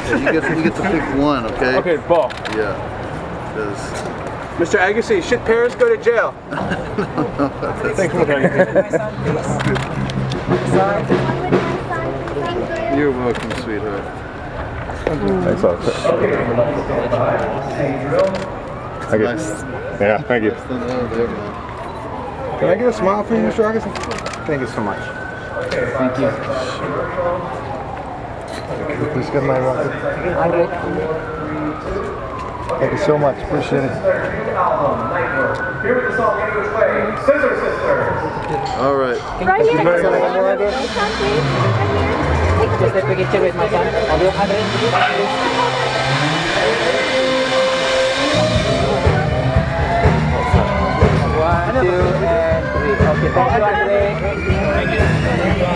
You get to pick one, okay? Okay, ball. Yeah. Because Mr. Agassi, should parents go to jail? Thanks for coming. You're welcome, sweetheart. Thanks a lot. Thank you. Nice. Yeah, thank you. Can I get a smile from you, Mr. Agassi? Thank you so much. Thank you. Please get my wallet. Thank you so much. Appreciate it. All right. Right here. very much. Just take a picture with my son. I'll do 100. One, two, and three. Okay, thank you, Andre.